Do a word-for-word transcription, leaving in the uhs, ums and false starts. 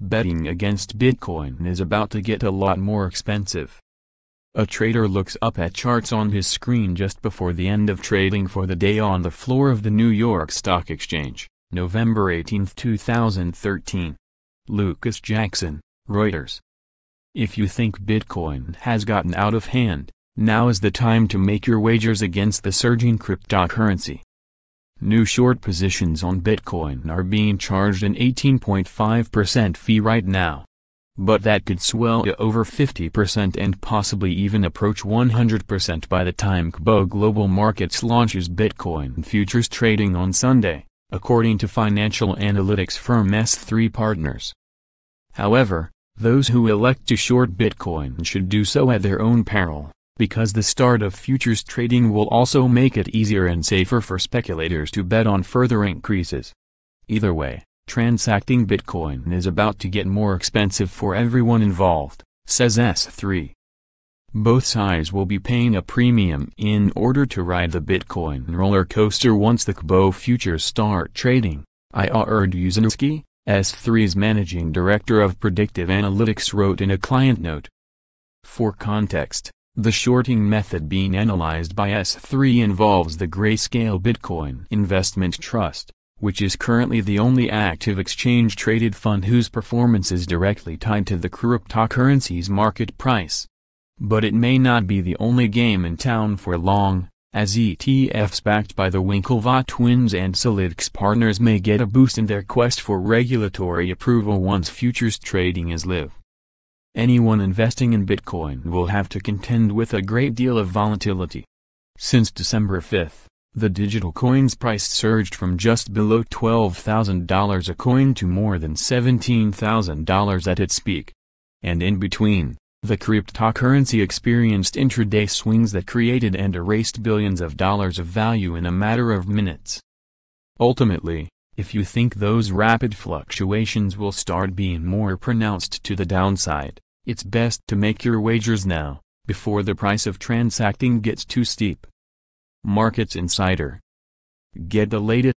betting against Bitcoin is about to get a lot more expensive. A trader looks up at charts on his screen just before the end of trading for the day on the floor of the New York Stock Exchange, November eighteenth two thousand thirteen. Lucas Jackson, Reuters. If you think Bitcoin has gotten out of hand, now is the time to make your wagers against the surging cryptocurrency. New short positions on Bitcoin are being charged an eighteen point five percent fee right now. But that could swell to over fifty percent and possibly even approach one hundred percent by the time C B O Global Markets launches Bitcoin futures trading on Sunday, according to financial analytics firm S three Partners. However, those who elect to short Bitcoin should do so at their own peril, because the start of futures trading will also make it easier and safer for speculators to bet on further increases. Either way, transacting Bitcoin is about to get more expensive for everyone involved, says S three. Both sides will be paying a premium in order to ride the Bitcoin roller coaster once the C B O futures start trading, Ihor Duzhansky, S three's managing director of predictive analytics, wrote in a client note. For context, the shorting method being analyzed by S three involves the Grayscale Bitcoin Investment Trust, which is currently the only active exchange-traded fund whose performance is directly tied to the cryptocurrency's market price. But it may not be the only game in town for long, as E T Fs backed by the Winklevoss twins and Solidx Partners may get a boost in their quest for regulatory approval once futures trading is live. Anyone investing in Bitcoin will have to contend with a great deal of volatility. Since December fifth, the digital coin's price surged from just below twelve thousand dollars a coin to more than seventeen thousand dollars at its peak. And in between, the cryptocurrency experienced intraday swings that created and erased billions of dollars of value in a matter of minutes. Ultimately, if you think those rapid fluctuations will start being more pronounced to the downside, it's best to make your wagers now, before the price of transacting gets too steep. Markets Insider. Get the latest